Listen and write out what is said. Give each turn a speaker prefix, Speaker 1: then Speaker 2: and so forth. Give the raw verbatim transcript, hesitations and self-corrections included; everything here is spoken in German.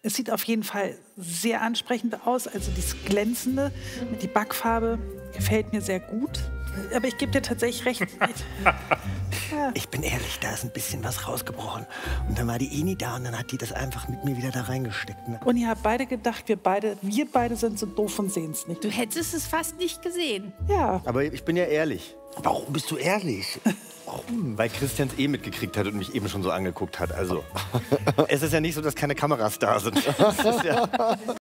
Speaker 1: Es sieht auf jeden Fall sehr ansprechend aus. Also das Glänzende, die Backfarbe gefällt mir sehr gut. Aber ich gebe dir tatsächlich recht.
Speaker 2: Ja. Ich bin ehrlich, da ist ein bisschen was rausgebrochen. Und dann war die Eni da und dann hat die das einfach mit mir wieder da reingesteckt. Ne?
Speaker 1: Und ihr habt beide gedacht, wir beide, wir beide sind so doof und sehen es nicht.
Speaker 3: Du hättest es fast nicht gesehen.
Speaker 1: Ja.
Speaker 4: Aber ich bin ja ehrlich.
Speaker 2: Warum bist du ehrlich?
Speaker 4: Warum? Weil Christian es eh mitgekriegt hat und mich eben schon so angeguckt hat. Also, es ist ja nicht so, dass keine Kameras da sind. Das ist ja